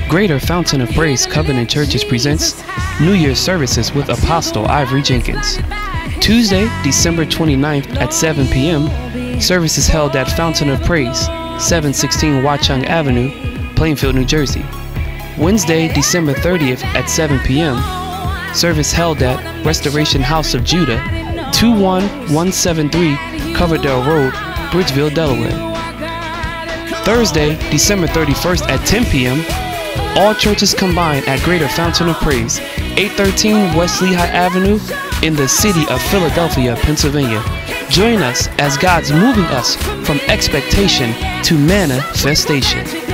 Greater Fountain of Praise Covenant Churches presents New Year's services with Apostle Ivory Jenkins. Tuesday, December 29th at 7 p.m., service is held at Fountain of Praise, 716 Watchung Avenue, Plainfield, New Jersey. Wednesday, December 30th at 7 p.m., service held at Restoration House of Judah, 21173 Coverdale Road, Bridgeville, Delaware. Thursday, December 31st at 10 p.m., all churches combine at Greater Fountain of Praise, 813 West Lehigh Avenue in the city of Philadelphia, Pennsylvania. Join us as God's moving us from expectation to manifestation.